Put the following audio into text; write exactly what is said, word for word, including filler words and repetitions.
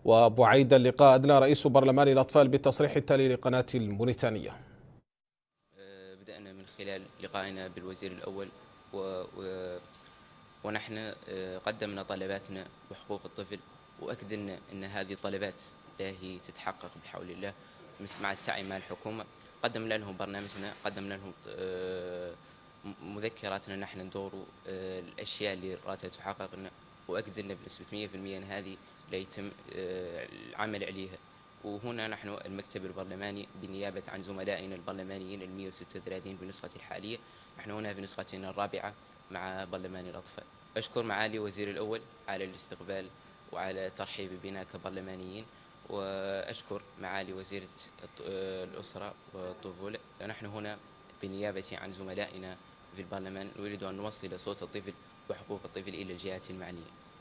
وبعيد اللقاء أدلى رئيس برلمان الأطفال بالتصريح التالي لقناة الموريتانية. بدأنا من خلال لقائنا بالوزير الأول و... و... ونحن قدمنا طلباتنا وحقوق الطفل، وأكدنا أن هذه الطلبات هي تتحقق بحول الله مع السعي مع الحكومة. قدمنا لهم برنامجنا، قدمنا لهم مذكراتنا نحن ندور الأشياء اللي راتها تحققنا، وأكدنا بنسبة مئة بالمئة أن هذه لا يتم العمل عليها. وهنا نحن المكتب البرلماني بالنيابة عن زملائنا البرلمانيين المئة وستة وثلاثين بنسخة الحالية، نحن هنا في نسختنا الرابعة مع برلمان الأطفال. أشكر معالي وزير الأول على الاستقبال وعلى ترحيب بنا كبرلمانيين، وأشكر معالي وزيرة الأسرة والطفولة. نحن هنا بالنيابة عن زملائنا في البرلمان نريد أن نوصل صوت الطفل وحقوق الطفل إلى الجهات المعنية.